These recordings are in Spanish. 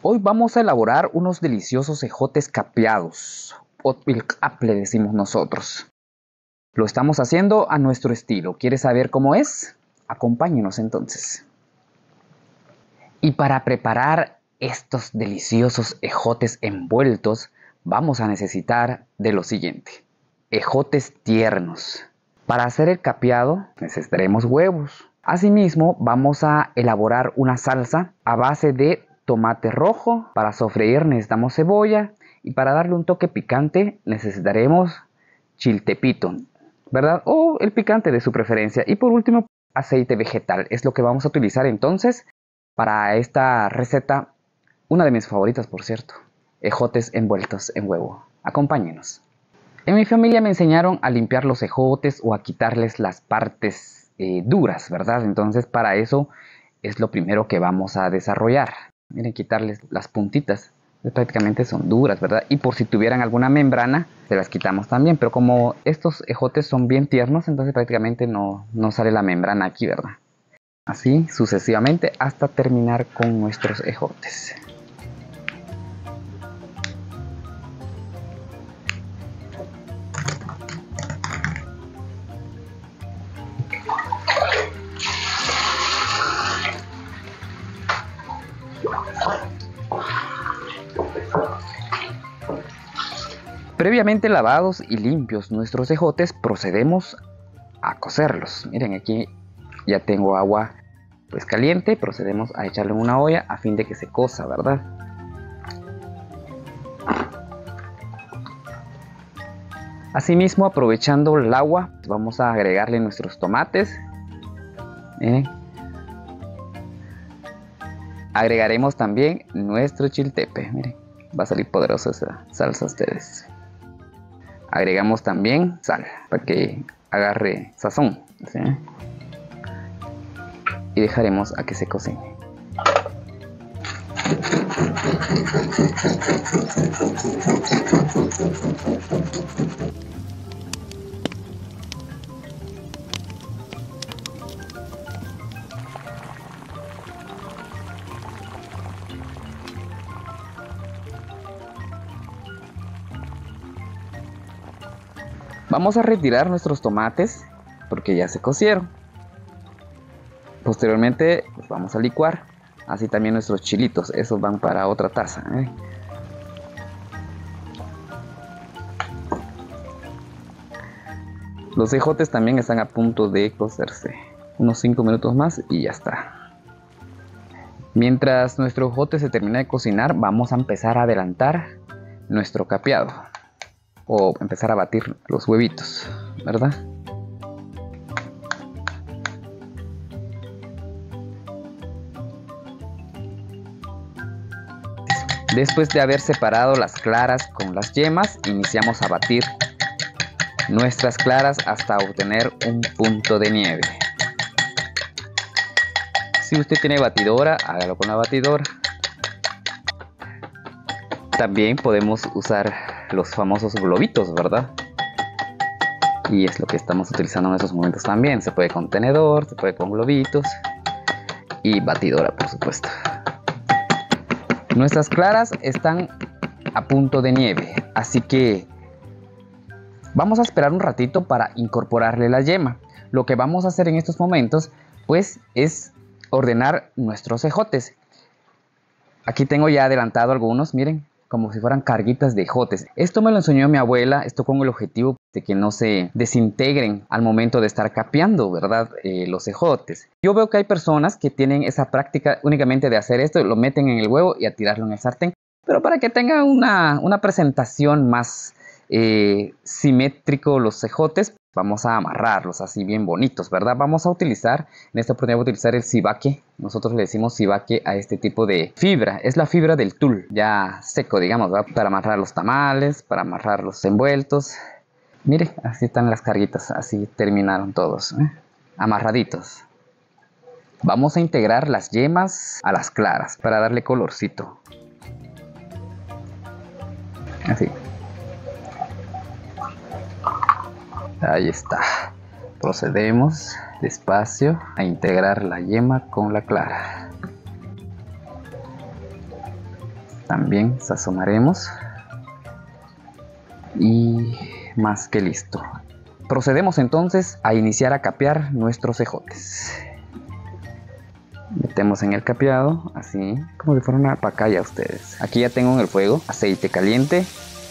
Hoy vamos a elaborar unos deliciosos ejotes capeados, o pilcap le decimos nosotros. Lo estamos haciendo a nuestro estilo. ¿Quieres saber cómo es? Acompáñenos entonces. Y para preparar estos deliciosos ejotes envueltos, vamos a necesitar de lo siguiente. Ejotes tiernos. Para hacer el capeado necesitaremos huevos. Asimismo, vamos a elaborar una salsa a base de tomate rojo. Para sofreír necesitamos cebolla y para darle un toque picante necesitaremos chiltepito, ¿verdad? O el picante de su preferencia. Y por último, aceite vegetal. Es lo que vamos a utilizar entonces para esta receta, una de mis favoritas por cierto. Ejotes envueltos en huevo. Acompáñenos. En mi familia me enseñaron a limpiar los ejotes o a quitarles las partes duras, ¿verdad? Entonces para eso es lo primero que vamos a desarrollar. Miren, quitarles las puntitas. Prácticamente son duras, ¿verdad? Y por si tuvieran alguna membrana, se las quitamos también. Pero como estos ejotes son bien tiernos, entonces prácticamente no sale la membrana aquí, ¿verdad? Así sucesivamente hasta terminar con nuestros ejotes. Previamente lavados y limpios nuestros ejotes, procedemos a cocerlos. Miren, aquí ya tengo agua pues caliente, procedemos a echarlo en una olla a fin de que se cosa, ¿verdad? Asimismo, aprovechando el agua, vamos a agregarle nuestros tomates. Agregaremos también nuestro chiltepe. Miren, va a salir poderosa esa salsa a ustedes. Agregamos también sal para que agarre sazón, ¿sí? Y dejaremos a que se cocine. Vamos a retirar nuestros tomates porque ya se cocieron. Posteriormente los vamos a licuar. Así también nuestros chilitos, esos van para otra taza, ¿eh? Los ejotes también están a punto de cocerse. Unos 5 minutos más y ya está. Mientras nuestro ejote se termina de cocinar, vamos a empezar a adelantar nuestro capeado. O empezar a batir los huevitos, ¿verdad? Después de haber separado las claras con las yemas, iniciamos a batir nuestras claras hasta obtener un punto de nieve. Si usted tiene batidora, hágalo con la batidora. También podemos usar los famosos globitos, ¿verdad? Y es lo que estamos utilizando en estos momentos también. Se puede con tenedor, se puede con globitos y batidora, por supuesto. Nuestras claras están a punto de nieve, así que vamos a esperar un ratito para incorporarle la yema. Lo que vamos a hacer en estos momentos, pues, es ordenar nuestros ejotes. Aquí tengo ya adelantado algunos, miren, como si fueran carguitas de ejotes. Esto me lo enseñó mi abuela, esto con el objetivo de que no se desintegren al momento de estar capeando, ¿verdad? Los ejotes. Yo veo que hay personas que tienen esa práctica únicamente de hacer esto, lo meten en el huevo y a tirarlo en el sartén. Pero para que tenga una presentación más simétrico los ejotes, vamos a amarrarlos así bien bonitos, ¿verdad? Vamos a utilizar, en esta oportunidad voy a utilizar el cibaque. Nosotros le decimos cibaque a este tipo de fibra. Es la fibra del tul, ya seco, digamos, ¿verdad? Para amarrar los tamales, para amarrar los envueltos. Mire, así están las carguitas, así terminaron todos, amarraditos. Vamos a integrar las yemas a las claras para darle colorcito. Así. Ahí está. Procedemos despacio a integrar la yema con la clara. También sazonaremos. Y más que listo. Procedemos entonces a iniciar a capear nuestros ejotes. Metemos en el capeado, así como si fuera una pacaya ustedes. Aquí ya tengo en el fuego aceite caliente.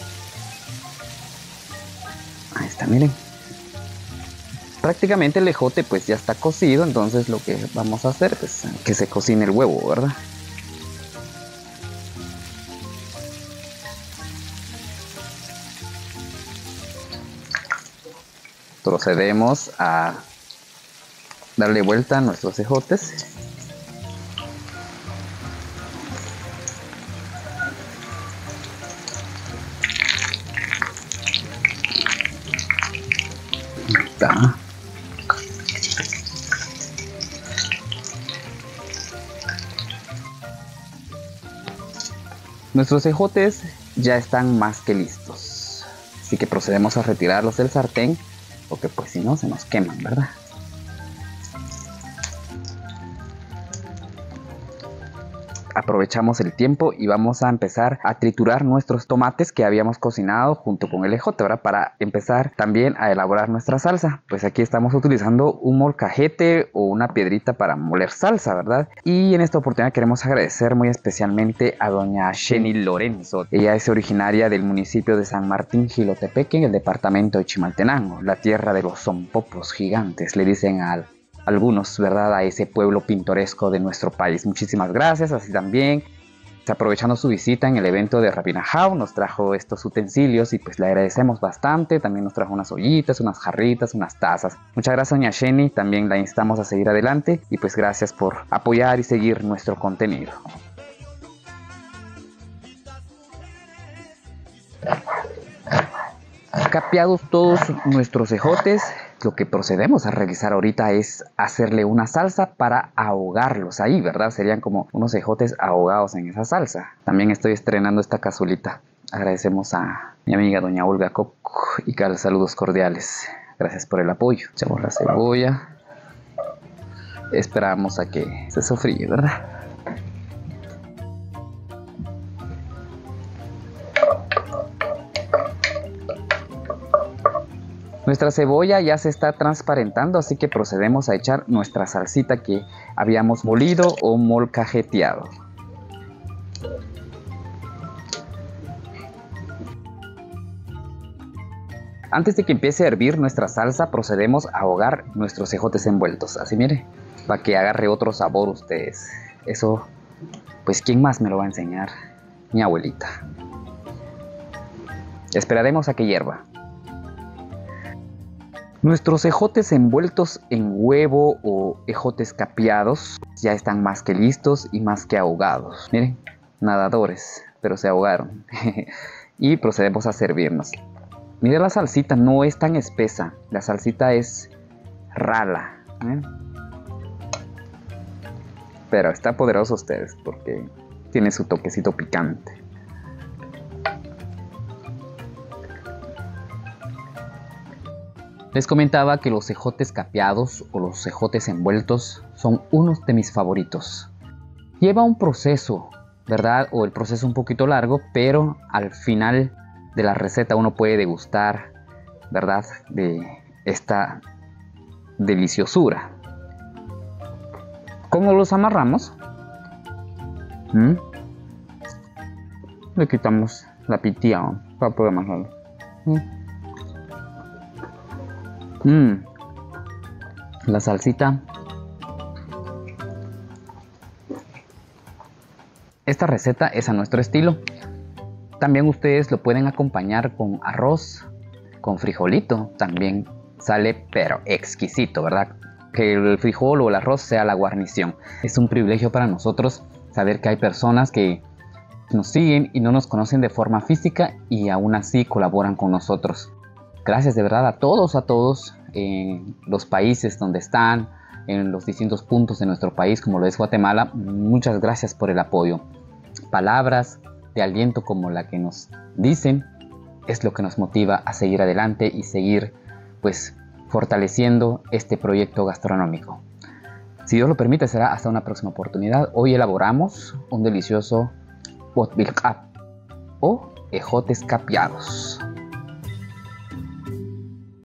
Ahí está, miren. Prácticamente el ejote pues ya está cocido, entonces lo que vamos a hacer es que se cocine el huevo, ¿verdad? Procedemos a darle vuelta a nuestros ejotes. Ahí está. Nuestros ejotes ya están más que listos, así que procedemos a retirarlos del sartén, porque pues si no se nos queman, ¿verdad? Aprovechamos el tiempo y vamos a empezar a triturar nuestros tomates que habíamos cocinado junto con el ejote, ¿verdad? Para empezar también a elaborar nuestra salsa. Pues aquí estamos utilizando un molcajete o una piedrita para moler salsa, ¿verdad? Y en esta oportunidad queremos agradecer muy especialmente a doña Jenny Lorenzo. Ella es originaria del municipio de San Martín Jilotepeque, en el departamento de Chimaltenango, la tierra de los zompopos gigantes, le dicen al algunos, ¿verdad? A ese pueblo pintoresco de nuestro país. Muchísimas gracias. Así también, aprovechando su visita en el evento de Rabinajau, nos trajo estos utensilios y pues le agradecemos bastante. También nos trajo unas ollitas, unas jarritas, unas tazas. Muchas gracias, doña Jenny. También la instamos a seguir adelante y pues gracias por apoyar y seguir nuestro contenido. Capeados todos nuestros ejotes, lo que procedemos a realizar ahorita es hacerle una salsa para ahogarlos ahí, ¿verdad? Serían como unos ejotes ahogados en esa salsa. También estoy estrenando esta cazuelita. Agradecemos a mi amiga doña Olga Koch y Carl, saludos cordiales. Gracias por el apoyo. Echamos la cebolla. Esperamos a que se sofríe, ¿verdad? Nuestra cebolla ya se está transparentando, así que procedemos a echar nuestra salsita que habíamos molido o molcajeteado. Antes de que empiece a hervir nuestra salsa, procedemos a ahogar nuestros ejotes envueltos. Así mire, para que agarre otro sabor ustedes. Eso, pues ¿quién más me lo va a enseñar? Mi abuelita. Esperaremos a que hierva. Nuestros ejotes envueltos en huevo o ejotes capeados ya están más que listos y más que ahogados. Miren, nadadores, pero se ahogaron. Y procedemos a servirnos. Miren, la salsita no es tan espesa, la salsita es rala. Pero está poderoso ustedes porque tiene su toquecito picante. Les comentaba que los ejotes capeados o los ejotes envueltos son unos de mis favoritos. Lleva un proceso, ¿verdad? O el proceso un poquito largo, pero al final de la receta uno puede degustar, ¿verdad? De esta deliciosura. ¿Cómo los amarramos? Le quitamos la pitía para poder amarrarlo. La salsita. Esta receta es a nuestro estilo. También ustedes lo pueden acompañar con arroz, con frijolito. También sale pero exquisito, ¿verdad? Que el frijol o el arroz sea la guarnición. Es un privilegio para nosotros saber que hay personas que nos siguen y no nos conocen de forma física y aún así colaboran con nosotros. Gracias de verdad a todos en los países donde están, en los distintos puntos de nuestro país, como lo es Guatemala. Muchas gracias por el apoyo. Palabras de aliento como la que nos dicen es lo que nos motiva a seguir adelante y seguir pues fortaleciendo este proyecto gastronómico. Si Dios lo permite, será hasta una próxima oportunidad. Hoy elaboramos un delicioso bot bilqap o ejotes capeados.